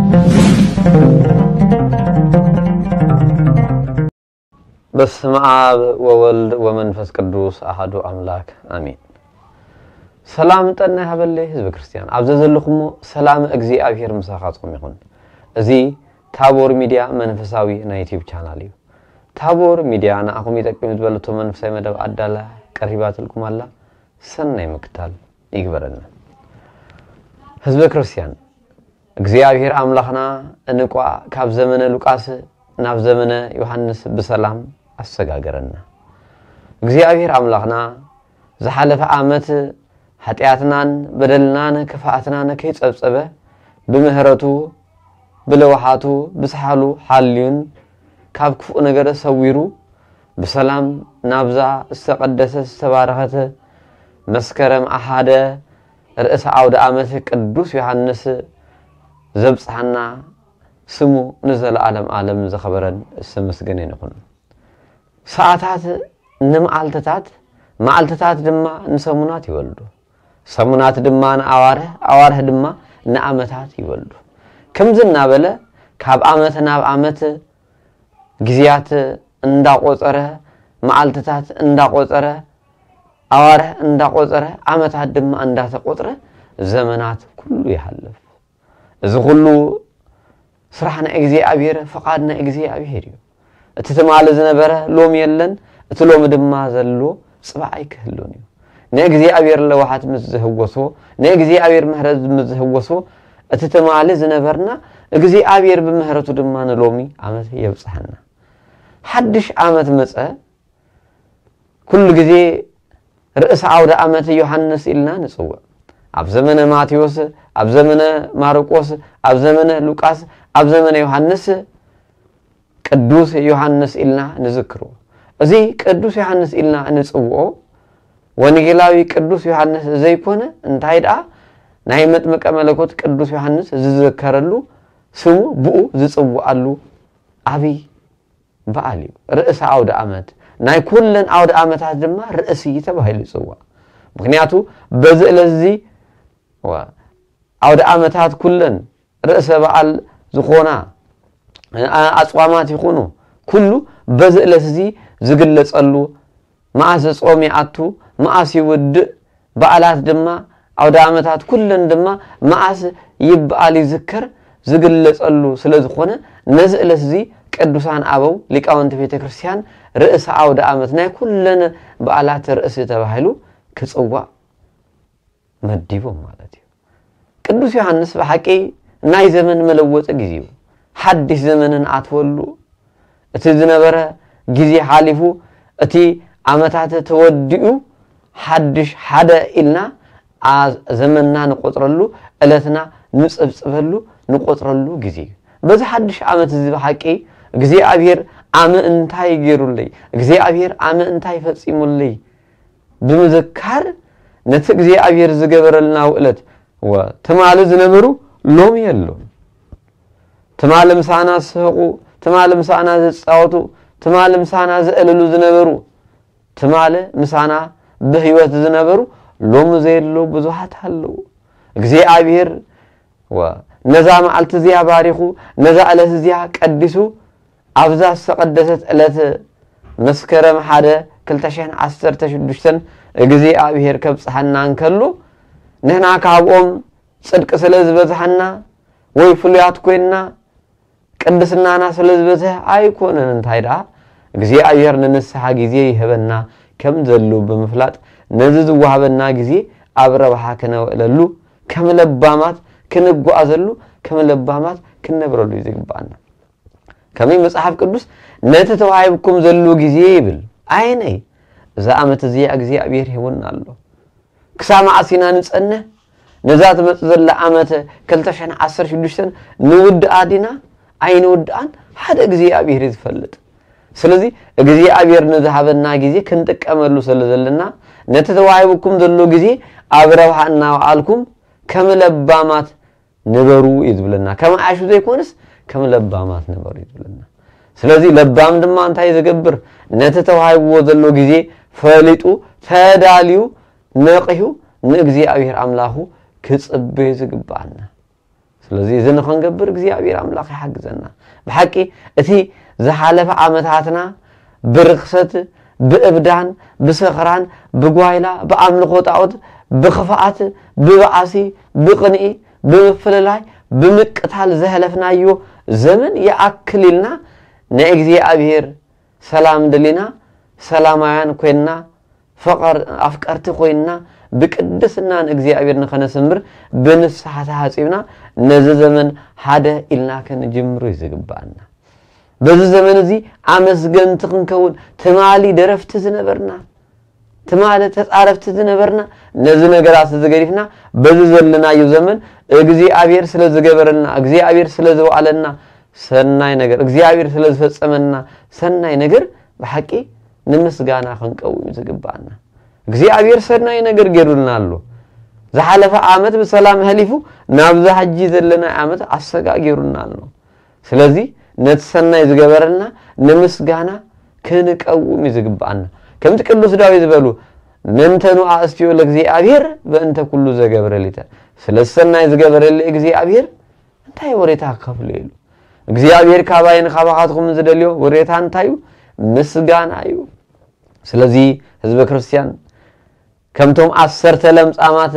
بسم آب وولد ومنفس قدوس أحد أملاك آمين. سلام تنه هبلي حزب كريستيان. عبد اللخمو سلام أجزي أبير مساخاتكم يكون. زي تابور ميديا منفساوي نا يوتيوب channel. تابور ميديا أنا أقوم يتكلم تبلتو منفساي مدب عدالة قريبات لكم الله سنة مقتال يقبرنا. حزب كريستيان. أجزي أبير أملاخنا نقوى كاب زمن لوقاس ناف زمن يوحنس بسلام أسجاجرنا. እግዚአብሔር አምላክና ዘሐለፈ ዓመት ኃጢያትናን በደልናን ከፋአትናን ከይጸብጸበ በምህረቱ በለዋሃቱ በሰሐሉ ሐልዩን ካብ ክፉ ነገር ሰዊሩ በሰላም ናብዛ ተቀደሰ ተባረከተ መስከረም አሐደ ርዕሰ አውደ ዓመት ቅዱስ ዮሐንስ ዘብጽሐና ስሙ ንዘለዓለም ዓለም ዘኸበረን ስመስገነ ይሁን ሰዓታት ማዓልተታት ድማ ንሰሙናት ይወልዱ ሰሙናት ድማ አዋርህ ድማ ንዓመታት ይወልዱ ከምዝና በለ ካብ ዓመት ናብ ዓመት ግዚያት እንዳቆጸረ ማዓልተታት እንዳቆጸረ አዋርህ እንዳቆጸረ ዓመታት ድማ እንዳተቆጠረ ዘመናት ሁሉ ይሐለፍ እዚ ሁሉ ስራሕና እግዚአብሔር ፈቃድና እግዚአብሔር እዩ እትተማለ ዝነበረ ሎም የለን እትሎም ድማ ዘሎ ጽባይ ክህሉን እዩ ነግዚአብሔር ለዋሃት ምዝህወሶ ነግዚአብሔር ምህረት ምዝህወሶ እትተማለ ዝነበርና እግዚአብሔር በምህረቱ ድማ ነሎሚ ዓመት ይብጽሐና ሐድሽ ዓመት መጸ ኩሉ ጊዜ ርዕሰ አውደ ዓመት ዮሐንስ ኢልና ንጽው አብ ዘመነ ማቴዎስ አብ ዘመነ ማርቆስ አብ ዘመነ ሉቃስ አብ ዘመነ ዮሐንስ ቅዱስ ዮሐንስ ኢልና ንዝክሩ እዚ ቅዱስ ዮሐንስ ኢልና ንጽውኦ ወንጌላዊ ቅዱስ ዮሐንስ ዘይኮነ እንታይዳ ናይ መጥምቀ መለኮት ቅዱስ ዮሐንስ ዝዝከረሉ ስሙ ብኡ ዝጽውአሉ አቢ በዓል ርዕሰ አውደ ዓመት ናይ ኩለን አውደ ዓመታት ድማ ርዕሲ ተባሂሉ ይጽዋ ምክንያቱ በዝለዚ አውደ ዓመታት ኩለን ርዕሰ በዓል ዝኾና አጽዋማት ይኹኑ ኩሉ በዝለዚ ዝግለጸሉ ማዓስ ጾም ያአቱ ማዓስ ይውድ በዓላት ድማ አውደ ዓመታት ኩለን ድማ ማዓስ ይብዓል ይዝከር ዝግለጸሉ ስለዝኾነ ነዝለዚ ቅዱሳን አበው ሊቃውንት ቤተክርስቲያን ርዕሰ አውደ ዓመት ናይ ኩለን በዓላት ርዕስ ተባሂሉ ክጽዋ መዲቦም ማለት እዩ ቅዱስ ዮሐንስ በሐቂ ናይ ዘመን መለወጥ ግዚኡ حدث زمنن አትወሉ እቲ ዝነበረ ጊዜ ሓሊፉ እቲ ዓመታት ተወዲኡ حدش ሓደ ኢልና ዘመንና ንቆጥረሉ ዕለትና ንጽብጽበሉ ንቆጥረሉ ጊዜ በዚ حدش ዓመት ዝባሐቂ እግዚአብሔር ዓመ እንታይ ገይሩልይ እግዚአብሔር ዓመ እንታይ ፈጽሙልይ ብምዝካር ነቲ እግዚአብሔር ዝገበረልና ዕለት ወተማለ ዝነበሩ ሎም የሎም تمالم سانا سهقو تمالم سانا زصاوتو تمالم سانا زقللو زنبرو تمالم سانا بهيوت زنبرو لوم زيلو بزوحات حلو እግዚአብሔር ونزا معلت زيا باريخو نزا علت زيا قدسو ابزا سقدست علت مسكرم حدا كلتشين 16 እግዚአብሔር ከብጽሐናን ከሉ ነህና ካብኦም ጽድቅ ስለዝበዝሐና ወይ ፍሉያት ኮይና ቅድስናና ስለዝበዘ አይኮነን እንታይዳ እግዚአብሔር ንንስሐ ጊዜ ይህበና ከም ዘሎ በመፍላጥ ነዝዝ ወሃበና ጊዜ አብረባሃ ከነወለሉ ከመለባማት ከነጓዘሉ ከመለባማት ከነብረሉ ይዝግባና ከመ መጽሐፍ ቅዱስ ነተተዋይብኩም ዘሎ ጊዜ ይብል አይነይ ዘአመት እዚ እግዚአብሔር ይሆናሉ ክሳማ አሲና ንጸነ ነዛት መጽዘለ አመት ከልተሸን 16 ንውድ አዲና አይን ወድአን ሓደ እግዚአብሔር ይፈልጥ ስለዚህ እግዚአብሔር ነዛሃበና ጊዜ ክንጥቀመሉ ስለዘለና ነተተዋይብኩም ዘሎ ጊዜ አብረውሃና አልኩም ከመለባማት ነበሩ ይዝብለና ከማአሹ ዘይኮንስ ከመለባማት ነበሩ ይዝብለና ስለዚህ ለባም ድማ እንታይ ዘገብር ነተተዋይብዎ ዘሎ ጊዜ ፈሊጡ ተዳልዩ ነቅዩ ንእግዚአብሔር አምላሁ ክጽበ ዝግባና ስለዚህ እዘን ክንገብር እግዚአብሔር አምላኽ ይሓግዘና بحقي اتي زحالف عامتاتنا برخصت بإبدان بسخران بقوايلا بأملقو طاوت بخفاءات ببعاسي بقنئي بمفللاي بمقتال زهلفنا يو زمن يأكللنا نأجزي أبير سلام دلنا سلاميان كوينا فقر أفكارت كوينا بقدسنا نأجزي أبير نخنسمر بنفسحة حاسبنا نزل زمن هذا إلنا كان جمرو يزقبانا بز زمن زي عمسجن تكون تمالي درفت زنبرنا تمالي تعرفت زنبرنا نزل نجراس زجريفنا بز زلنا يزمن أجزي أبير سلز جبرنا أجزي أبير سلز وعلنا سناي نجر أجزي أبير سلز فسمنا سناي نجر بحكي نمسجانا خنك أو يزقبانا أجزي أبير سناي نجر جرولنا له زحلف عامت بسلام هليفو نابز حجي زلنا عامت عسقا جرولنا له سلزي نتسنى يزقبرنا نمسجانا كنك أو يزقبانا كم تكلوا سداوي زبالو ننتنو أستيو لك زي أبير بأنت كله زقبر ليتا سلسلنا يزقبر لك زي أبير أنت يوريتها كفليلو زي أبير كاباين خابخاتكم زدليو وريتها أنتايو مسجانا أيو سلزي حزب كريستيان كم توم أسر تلمس أمات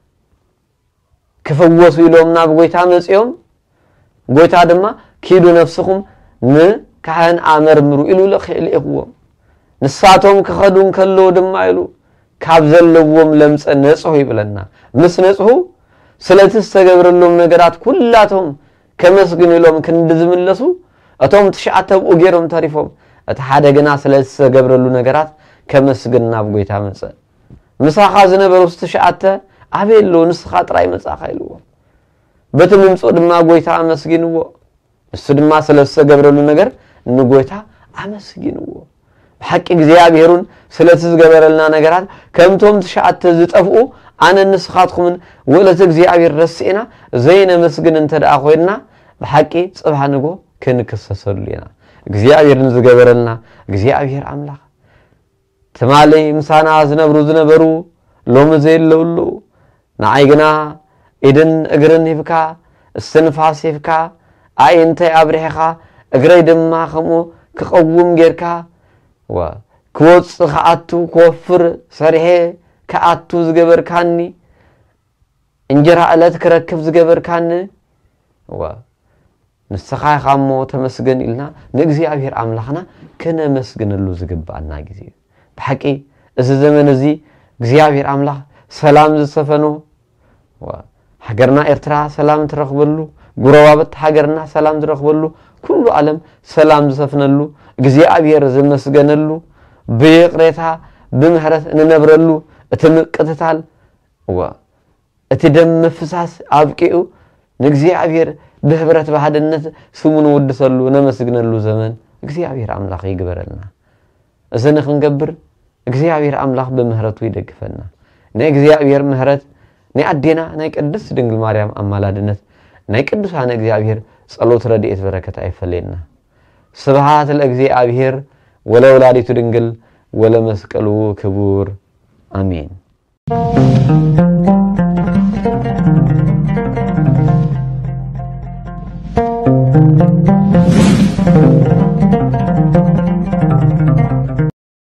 كفوسوا يلوم ناب قويتا مسيوم قويتا دما كيدو نفسكم كهن عامر مرو إلو لخيل إقوام نساتهم كخدون كلو دما إلو كابزل لوم لمس النسحو يبلنا مس نسحو سلتس تقبر اللوم نقرات كلاتهم كمسقن لهم كندزم اللسو أتوم تشعتب وغيرهم تاريفهم أتحادقنا سلتس تقبر اللوم نقرات كمسقن ناب قويتا مسا مساخا زنبر وستشعت أبيل لو نسخات راي مساخا إلو بتممسو دما قويتا مسقن وو السدما سلسة قبرلو نجر نقويتا عمسجينو بحق እግዚአብሔርን ስለትዝ ገበረልና ነገራት ከምቶም ተሻዓተ ዝጠፍኡ አነ ንስኻትኩም ወለት እግዚአብሔር ረስኢና ዘይነ መስግን እንተዳ ኮይና በሐቂ ጽባህንጎ ክንከሰሰሉና እግዚአብሔርን ዝገበረልና እግዚአብሔር አምላክ ተማለይ ምሳና ዝነበሩ ሎም ዘይለውሉ ናይግና ኢድን እግርን ይፍካ እስትንፋስ ይፍካ أي أنت أبرهخا أقريد ما خمو كقوم جيركا وكوت خاتو كوفر سريه كاتو زجبر كاني إنجرا على تكركب زجبر كاني نسخاي خامو تمسجن إلنا نجزي أبير عملنا كنا مسجن اللو زجبنا جزي بحكي إذا زمن زي جزي أبير عمله سلام زسفنو وحجرنا إرترا سلام ترخبلو ጉራባበት ሀገርና ሰላም ዝረኽበሉ ኩሉ ዓለም ሰላም ዝሰፍነሉ እግዚአብሔር ዝመስገነሉ በይቅሬታ በምህረት እንነብረሉ እትምቅትታል እትደም መፍሳስ አብቂኡ ንግዚአብሔር በህብረት በሃደነት ስሙን ወድሰሉ ነመስግነሉ ዘመን እግዚአብሔር አምላኽ ይግበረልና እዘነ ክንገብር እግዚአብሔር አምላኽ በምህረቱ ይደግፈና ንእግዚአብሔር ምህረት ንአዴና ናይ ቅድስት ድንግል ማርያም አማላድነት ናይ ቅዱሳን እግዚአብሔር ጸሎት ረድኤት በረከት አይፈለና ስብሐት ለእግዚአብሔር ወለወላዲቱ ድንግል ወለመስቀሉ ክቡር አሜን Thank you.